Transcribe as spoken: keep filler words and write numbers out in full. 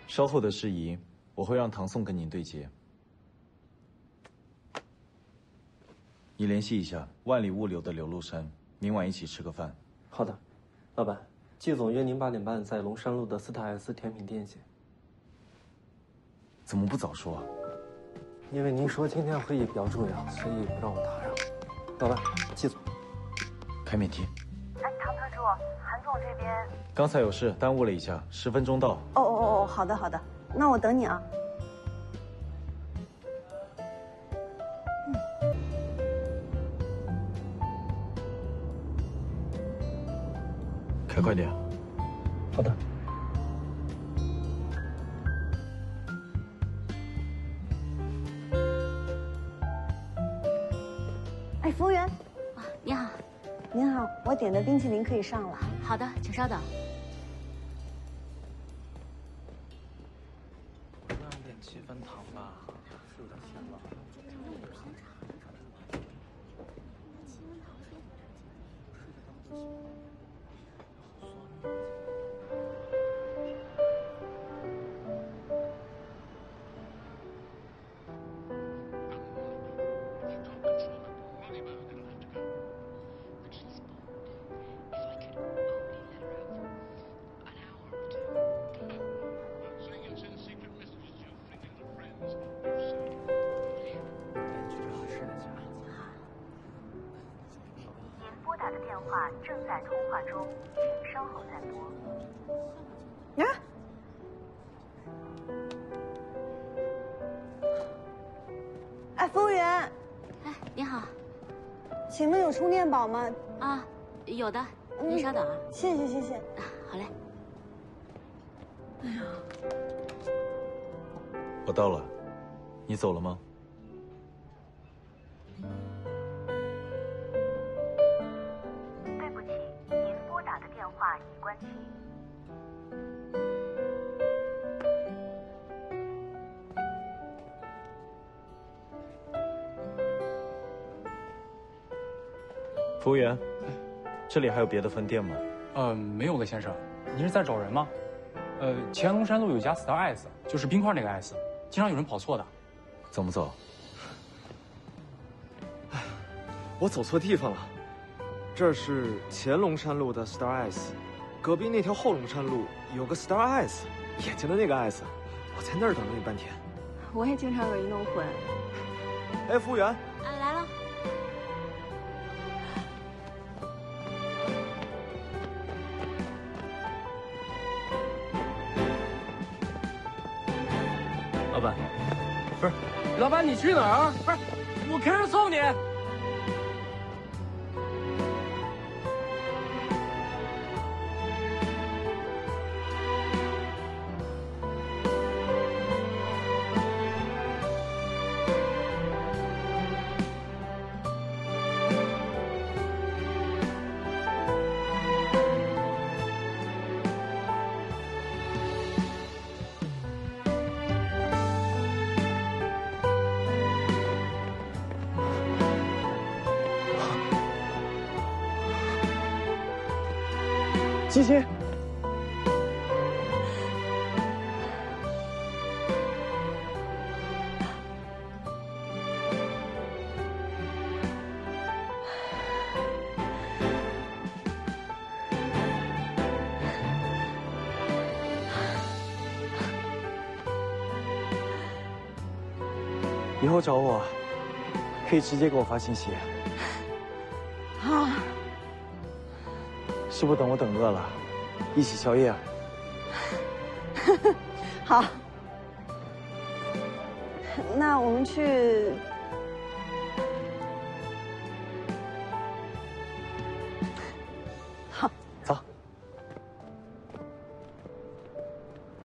稍后的事宜，我会让唐宋跟您对接。你联系一下万里物流的刘禄山，明晚一起吃个饭。 好的，老板，季总约您八点半在龙山路的斯特 S 甜品店见。 怎么不早说啊？ 因为您说今天会议比较重要，所以不让我打扰。老板，季总， 开免提。 哎，唐特助，韩总这边刚才有事耽误了一下，十分钟到。 哦哦哦哦，好的好的，那我等你啊。 开快点。 好的。 哎，服务员。 啊，你好。 您好，我点的冰淇淋可以上了。 好的，请稍等。 让点七分糖吧，是有点甜了。 正在通话中，请稍后再拨。啊！哎，服务员。 哎，你好。 请问有充电宝吗？ 啊，有的，您稍等啊。 嗯、谢谢谢谢。 啊，好嘞。 哎呀， 我到了，你走了吗？ 话已关机。 服务员，这里还有别的分店吗？ 呃，没有了，先生。您是在找人吗？呃，乾隆山路有家 Star Ice， 就是冰块那个 ice， 经常有人跑错的。 怎么走？ 哎，我走错地方了。这是乾隆山路的 Star Ice， 隔壁那条后龙山路有个 Star Ice， 眼睛的那个 ice， 我在那儿等了你半天。 我也经常有一弄混。 哎，服务员。 啊，来了。 老板， 不是，老板你去哪儿啊？不是，我开车送你。 七七，以后找我可以直接给我发信息。 啊。 是不等我等饿了，一起宵夜啊？ 好，那我们去